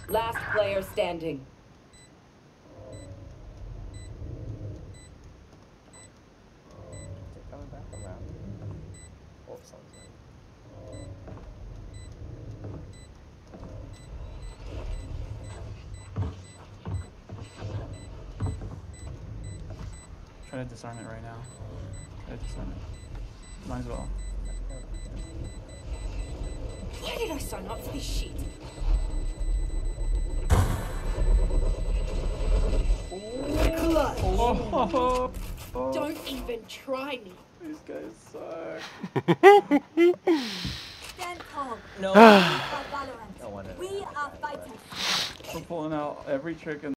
Last player standing. They're coming back around. Oh, someone's Try to disarm it right now. Try to disarm it. Might as well. Why did I sign up for this shit? Oh, Don't even try me. these guys suck. Stand calm. No. We are Valorant. No one We are fighters. We're pulling out every trick in